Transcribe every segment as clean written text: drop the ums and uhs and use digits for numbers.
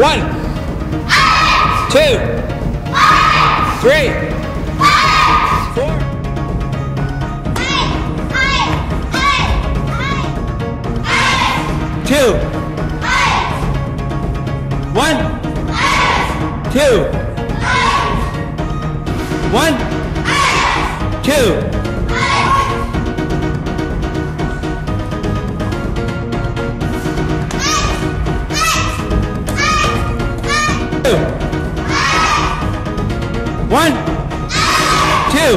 1, 2, 3, 4. 2, 1, 2, 1, 2. 1, 2,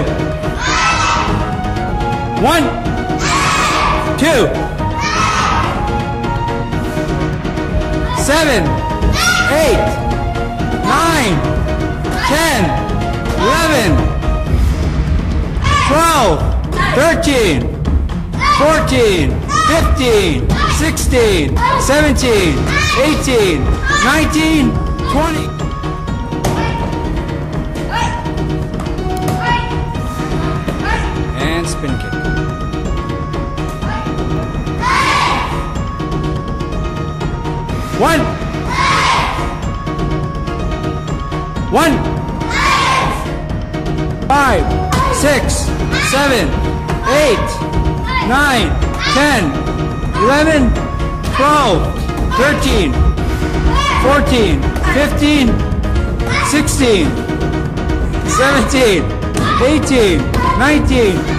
1, 2, 7, 8, 9, 10, 11, 12, 13, 14, 15, 16, 17, 18, 19, 20. And spin kick. 1, 1, 5, 6, 7, 8, 9, 10, 11, 12, 13, 14, 15, 16, 17, 18, 19,